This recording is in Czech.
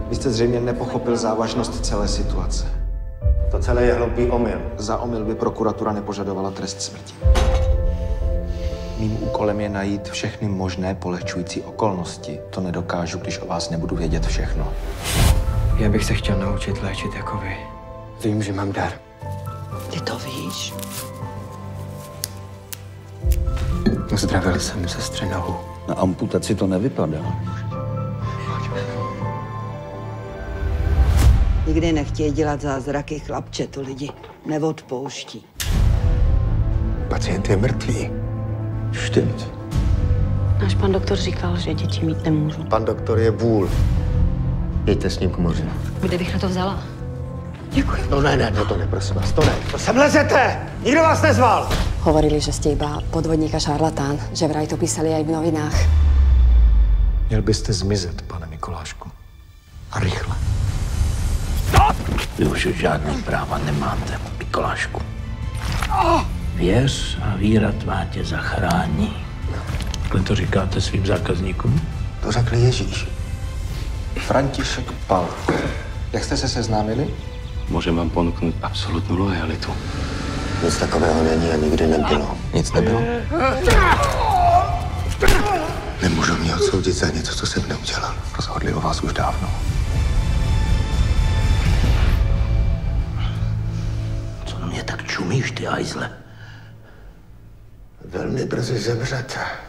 Vy jste zřejmě nepochopil závažnost celé situace. To celé je hloupý omyl. Za omyl by prokuratura nepožadovala trest smrti. Mým úkolem je najít všechny možné polehčující okolnosti. To nedokážu, když o vás nebudu vědět všechno. Já bych se chtěl naučit léčit jako vy. Vím, že mám dar. Ty to víš? Uzdravil jsem sestře nohu. Na amputaci to nevypadá. Nikdy nechtějí dělat zázraky, chlapče, to lidi neodpouští. Pacient je mrtvý. Stimmt. Náš pan doktor říkal, že děti mít nemůžu. Pan doktor je vůl. Jeďte s ním k moři. Kde bych na to vzala? Děkuji. No ne, to ne, prosím vás, to ne. To sem lezete! Nikdo vás nezval! Hovorili, že ste iba podvodník a šarlatán, že vraj to písali aj v novinách. Měl byste zmizet, pane Mikulášku. A rychle. Vy už žádný práva nemáte, Mikulášku. Věř a víra tvá tě zachrání. Takhle to říkáte svým zákazníkům? To řekl Ježíš. František Pal. Jak jste se seznámili? Můžem vám ponúknuť absolutní lojalitu. Nic takového není a nikdy nebylo. Nic nebylo? Nemůžu mě odsoudit za něco, co jsem neudělal. Rozhodli o vás už dávno. Co na mě tak čumíš, ty hajzle? Velmi brzy zemřete.